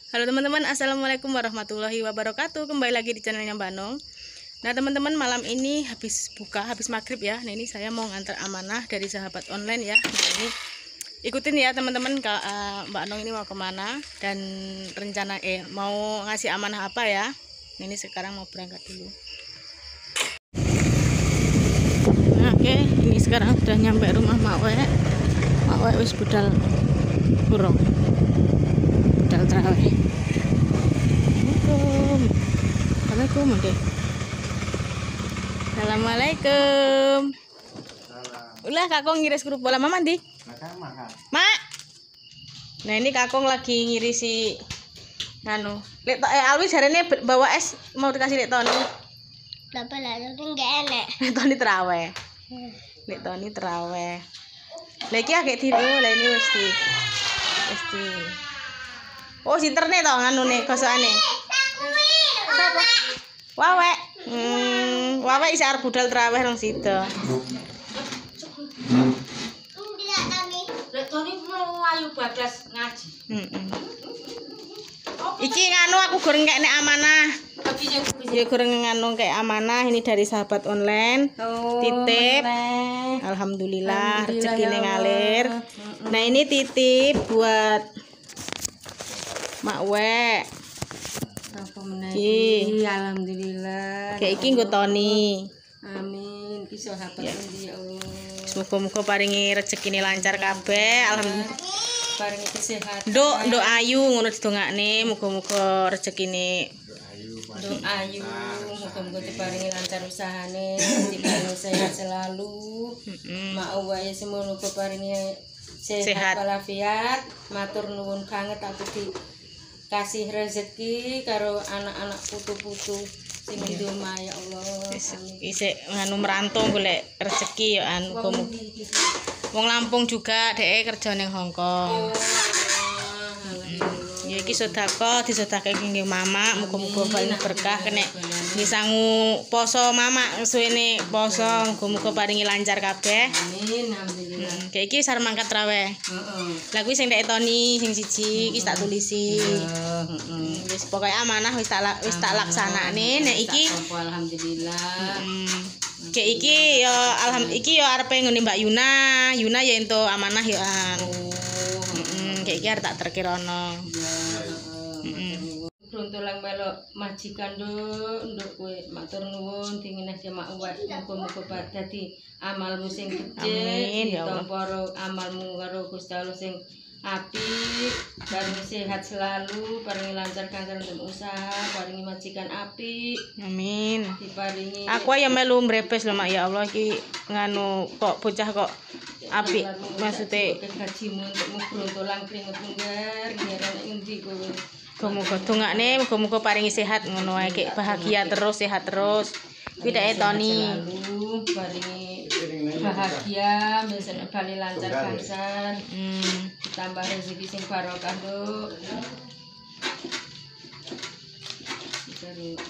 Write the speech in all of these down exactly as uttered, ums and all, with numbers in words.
Halo teman-teman, assalamualaikum warahmatullahi wabarakatuh. Kembali lagi di channelnya Mbak Nong. Nah teman-teman, malam ini habis buka, habis maghrib ya. Nah ini saya mau ngantar amanah dari sahabat online ya. Nah ini ikutin ya teman-teman, Mbak Nong ini mau kemana dan rencana eh mau ngasih amanah apa ya. Nah, ini sekarang mau berangkat dulu. Nah, oke, ini sekarang sudah nyampe rumah Mak We. Mak We wis budal burung. Budal terawih. Assalamualaikum. Assalamualaikum deh. Assalamualaikum. Ulah kakong ngiris kerupuk bola mama di. Mak. Nah ini kakong lagi ngirisi nganu. Lek eh Alwi jarene bawa es mau dikasih Lek Toni. Bapak lalu enggak enak. Lek Toni terawih. Lek Toni terawih. Lek iki agek tiru, lah ini wis di wis di. Oh, sinterne to nganune gosokane. Sapa? Wawe. Hmm, wawe isih arep budal traweh rong sida. Enggak Tani. Lek Toni mau ayu bablas ngaji. Heeh. Iki nganu aku goreng kek nek amanah. Piye Ya goreng nganu kayak amanah ini dari sahabat online. Oh, Titip. Alhamdulillah rezekine ngalir. Nah, ini titip buat Mak We. Apa meneh Iki. iki? Alhamdulillah. Kayak iki nggo Toni. Amin. Ki sahabat endi ya Allah. Muga-muga paringi rezekine lancar kabeh. Alhamdulillah. Paringi kesehatan. Nduk, nduk ayu ngono didongakne, muga-muga rezekine Nduk ayu, muga-muga diparingi lancar usahane, diparingi sehat selalu. Heeh. Mak wae semono paringi sehat, Sehat. walafiat. Matur nuwun banget aku dikasih rezeki karo anak-anak putu-putu sing di omah ya Allah. Amin. isih nganu merantau golek rezeki ya anu muga wong Lampung juga dhek kerja ning Hongkong. Ya iki sedekah disedekake nggih mama, muga-muga paling berkah kena disangu poso mama suwene poso, muga-muga paringi lancar kabeh. Amin, alhamdulillah. Hmm, kayak iki sareng mangkat traweh. Heeh. Lah kuwi sing ndek Toni sing siji iki tak tulisi. Heeh. Wis pokoke amanah wis tak wis tak laksanakne nek iki. Alhamdulillah. Hmm, kayak iki ya alham iki ya arepe ngene Mbak Yuna. Yuna ya entuk amanah ya an. Heeh, kayak iki arep tak terkirono. Runtulang melok majikan nduk nduk kowe matur nuwun dingineh mak uwek muga-muga dadi amalmu sing Amin, gedhe ya Allah. ditampa karo amalmu karo Gusti Allah sing apik, paringi sehat selalu, paringi lancar kantor untuk usaha, paringi majikan apik, Amin. diparingi Aku ya melu mrepes lho Mak ya Allah iki nganu kok bocah kok apik maksudnya gajimu untuk mugruntulang keringet munggar ngeran endi kowe. muga-muga dongakne muga-muga paringi sehat ngono wae Kek, bahagia terus sehat terus. Kuwi dhek Toni. Selalu paringi bahagia, misalnya bali lancar kansan, Hmm. ditambah rezeki sing barokah nduk. Dari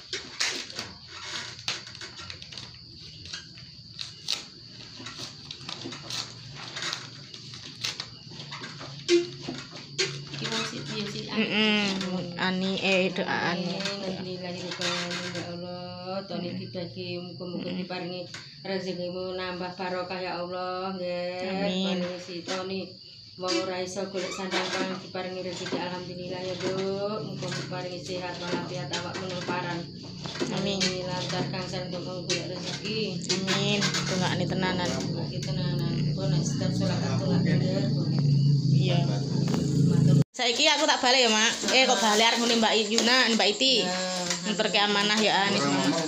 iki wong sik piye sih? Heeh. Ani eh doaan. Alhamdulillah ya Allah, Toni dibagi muga-muga diparingi rezekimu nambah barokah ya Allah nggih. Amin. Paringi si Toni wong ora iso golek sandang pangan diparingi rezeki alhamdulillah ya Nduk. Muga diparingi sehat walafiat awakmu nang paran. Amin. Lancar kangsan untuk golek rezeki. Amin. Dongakne tenanan. Lagi tenanan. Kono setiap salat tengah bener. Iya. Matur. Saiki aku tak balik ya, Mak. Eh kok balik arep ngene Mbak Yuna, Mbak Iti. Nganterke amanah ya anis.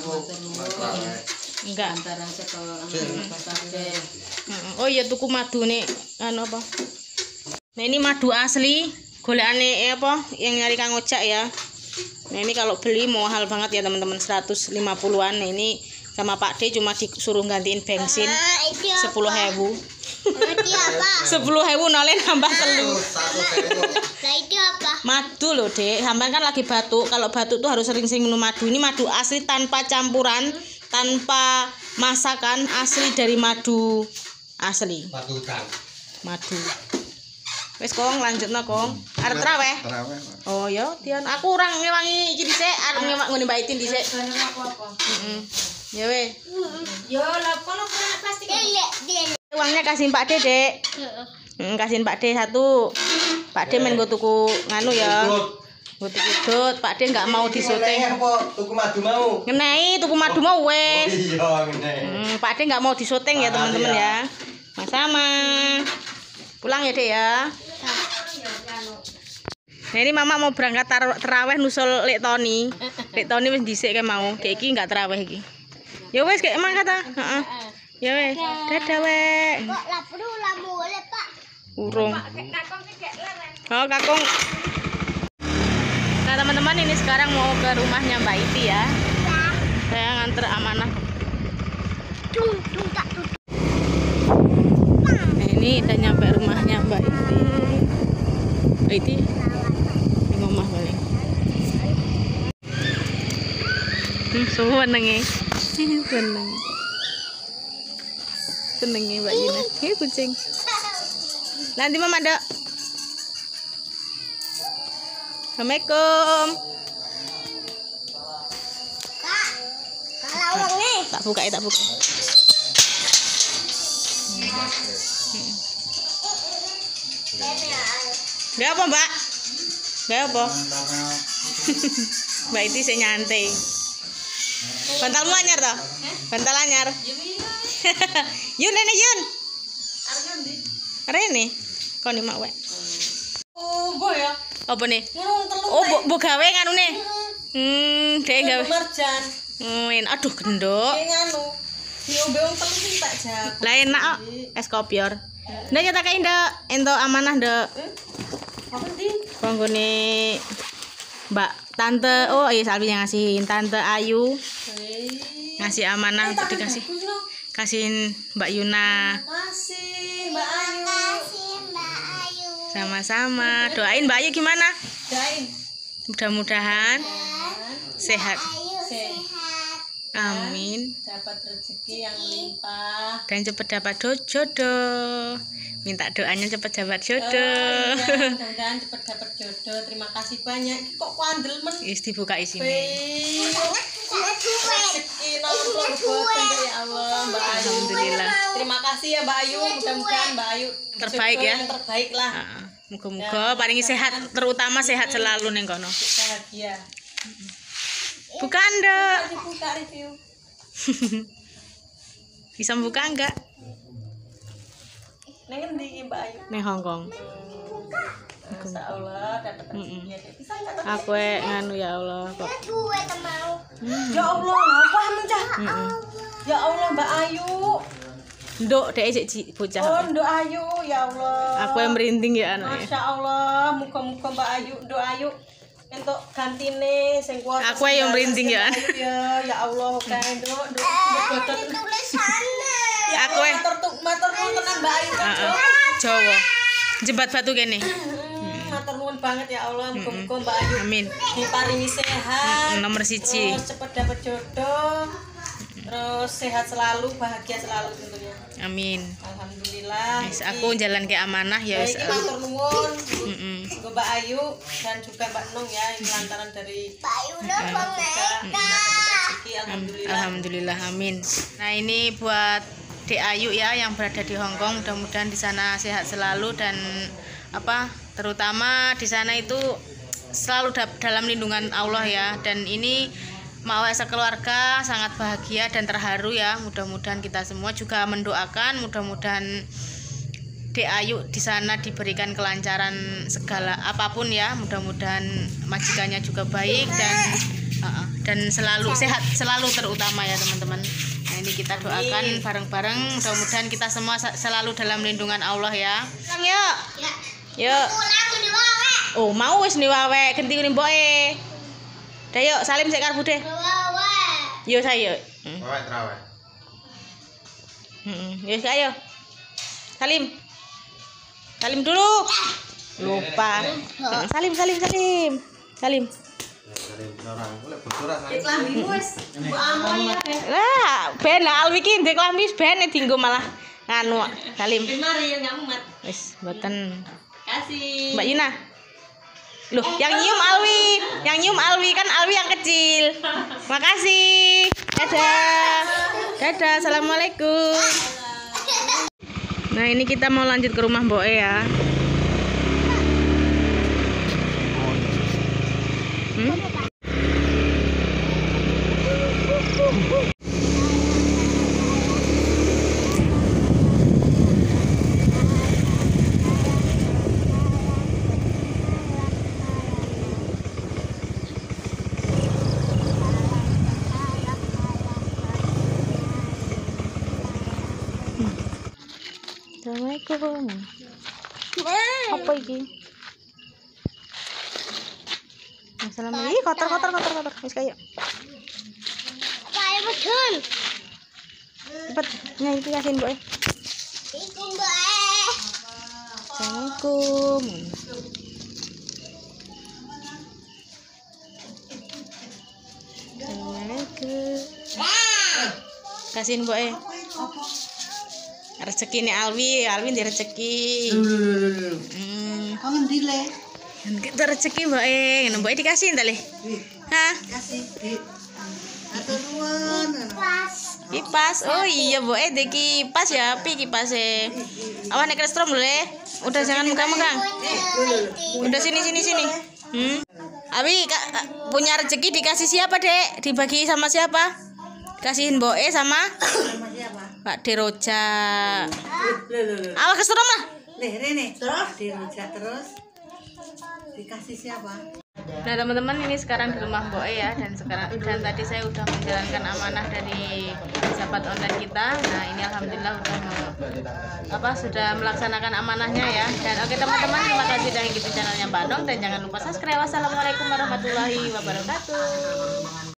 Enggak. Antara seko pasare. Heeh. Oh iya tuku madu nih anu apa? Nah ini madu asli, golekane eh, apa yang nyari Kang Ojak ya. Nah ini kalau beli mahal banget ya teman-teman, seratus lima puluhan. Nah ini sama Pak D cuma disuruh gantiin bensin sepuluh ribu. Itu apa? sepuluh ribu nolnya nambah telu. Nah itu apa? Madu loh Dek, sampean kan lagi batuk. Kalau batuk tuh harus sering-sering minum madu. Ini madu asli tanpa campuran, tanpa masakan, asli dari madu asli. Madu. Wis Kong lanjutno Kong. Arep traweh. Traweh. Oh ya Yo, Tion, aku orang ngewangi iki dhisik, arep ngewak ngene Mbak Itin dhisik. apa-apa. Heeh. Ya weh. Yo, lah kono kena plastik. Uangnya kasihin Pak De, Dek. Heeh, kasihin Pak De satu. Pak De main go tuku nganu ya. Go tuku dot, Pak De enggak mau disyuting. Tuku madu mau. Ngenei tuku madu mau wes. Iya, ngenei. Hmm, Pak De enggak mau disyuting ya, teman-teman ya. Sama-sama. Pulang ya, Dek ya. Nah ini mama mau berangkat terawih nusul Lek Toni. Lek Toni wis dhisik kae mau. Kayak iki enggak terawih iki. Ya wis kayak emang kata. Heeh. Ya wis. Dadah wek. Kok lah perlu lah boleh Pak. Urung. Oh, Kakung. Nah, teman-teman ini sekarang mau ke rumahnya Mbak Iti ya. Saya nganter amanah. Tung tung tak tung. Nah, ini udah nyampe rumahnya Mbak Iti. Mbak Iti di rumah balik. Hmm, semua seneng seneng. Seneng Mbak Yuna. Hei kucing. Nanti mama ada. Assalamualaikum. Kak. Kalau uang nih. Tak buka ya, tak buka. Gak apa, Mbak? Gak apa? Mbak Iti sih nyantai. Bantalmu anyar toh? Bantal anyar. Yun, ini Yun. Rene. Kau nih mak wek. Oh, boh ya. Apa nih? Ngurung telur. Oh, bu, bu gawe nganu nih. Hmm, dek gawe. Marjan. Ngin, aduh gendok. Kayak nganu. Diombe wong telur sing tak jak. Lah enak kok. Es kopior. Ndak nyata kae ndak ento amanah ndak. Apa sih? Konggone Mbak Tante. Oh, iya Salvi yang ngasihin Tante Ayu. Ngasih amanah untuk dikasih. Kasihin Mbak Yuna. Makasih Mbak Ayu. Kasih Mbak Ayu. Sama-sama. Doain Mbak Ayu gimana? Doain. Mudah-mudahan sehat. Ayu sehat. Amin. Dapat rezeki yang melimpah. Dan cepat dapat do- jodoh. Minta doanya cepat dapat jodoh. Iya, mudah-mudahan cepat dapat jodoh. Terima kasih banyak. Kok kuandel men? Is dibuka isine. Wih. Ada kue. Rezeki nomor boten ya Allah Mbak Ayu. Alhamdulillah. Terima kasih ya Mbak Ayu. Mudah-mudahan Mbak Ayu Terbaik jodoh ya. Yang terbaik lah. Heeh. Muga-muga paringi sehat, terutama sehat selalu ning kono. Bahagia. Bukan, Dek. Dibuka review. Bisa buka enggak? Neng ngendi Mbak Ayu? Ning Hongkong. Masya Allah dapat rezekinya. Bisa enggak? Aku e nganu ya Allah kok. Kue tak mau. Ya Allah, apa mencah? Ya Allah Mbak Ayu. Nduk dek sik ci- bocah. Oh, Nduk Ayu, ya Allah. Aku yang merinding ya anaknya. Masya Allah, muka-muka Mbak Ayu, Nduk Ayu. Entuk gantine sing kuat. Aku yang merinding ya. Ya, ya Allah, kae Nduk, Nduk, Nduk boten. Tulisannya. Ya Aku Allah, eh. matur tu- matur nuwun tenan Mbak Ayu. Heeh. Jawa. Jembat batu kene. Hmm, Matur nuwun banget ya Allah, muka-muka Mbak Ayu Amin. diparingi sehat. Mm, nomor siji. Terus cepat dapat jodoh. Terus sehat selalu, bahagia selalu tentunya. Amin. Alhamdulillah. Wis aku jalan ke amanah ya wis. Baik, matur nuwun. Heeh. Mbak Mbak Ayu dan juga Mbak Nung ya, ini lantaran dari Mbak Ayu udah banget. rezeki. Alhamdulillah. Alhamdulillah, amin. Nah ini buat Dek Ayu ya yang berada di Hongkong, mudah-mudahan di sana sehat selalu dan apa terutama di sana itu selalu da- dalam lindungan Allah ya. Dan ini mau sekeluarga sangat bahagia dan terharu ya. Mudah-mudahan kita semua juga mendoakan mudah-mudahan Dek Ayu di sana diberikan kelancaran segala apapun ya. Mudah-mudahan majikannya juga baik dan uh, dan selalu sehat selalu terutama ya teman-teman. Nah ini kita doakan bareng-bareng. Mudah-mudahan kita semua sa- selalu dalam lindungan Allah ya. Pulang yuk. Ya. Yuk. Pulang di wawe. Oh mau wis nih wawe genti kuning boe. Dah yuk salim sik karbu deh. Wawe. Yuk saya. Hmm. Bawa terawih. Hmm. Yuk ayo. Salim. Salim dulu. Lupa. Hmm, Salim salim salim. Salim. Orang boleh bocoran. Iklan wis. Bu Amon ya, Ben. Lah, ben lah Alwi ki ndek klambi ben dienggo malah nganu. Salim. Ben mari ya nggak mumet. Wis, mboten. Kasih. Mbak Yuna. Loh, yang nyium Alwi, yang nyium Alwi kan Alwi yang kecil. Makasih. Dadah. Dadah. Assalamualaikum. Nah, ini kita mau lanjut ke rumah Mbok E ya. Hmm? Assalamualaikum. Apa ini? Assalamualaikum. Ih, kotor kotor kotor kotor. Wis kayak. Kayak betul. Cepet. Nah, iki kasihin Mbok. Iku mbak. Assalamualaikum. Assalamualaikum. Kasihin Mbok. Rezeki nih Alwi, Alwi di rezeki. Hmm. Kangen dile. Kita rezeki Mbak E, Mbak E dikasihin tali. Hah? Kasih di atau nuwun. Kipas. Oh iya Mbak E di kipas ya, pi kipasnya. Awan nek strom lho le. Udah jangan megang-megang. Udah sini sini sini. Hmm. Abi Kak, punya rezeki dikasih siapa, Dek? Dibagi sama siapa? Kasihin Mbak E sama Sama siapa? Pak Deroja. Lho lho lho. Awas ke strom lah. Nih, Rene. Terus dirujak terus. Dikasih siapa? Nah teman-teman, ini sekarang di rumah Mbok E ya, dan sekarang dan tadi saya udah menjalankan amanah dari sahabat online kita. Nah ini alhamdulillah udah me- apa sudah melaksanakan amanahnya ya. Dan oke teman-teman, terima kasih sudah ngikutin channelnya Mbak Nong, dan jangan lupa subscribe. Wassalamualaikum warahmatullahi wabarakatuh.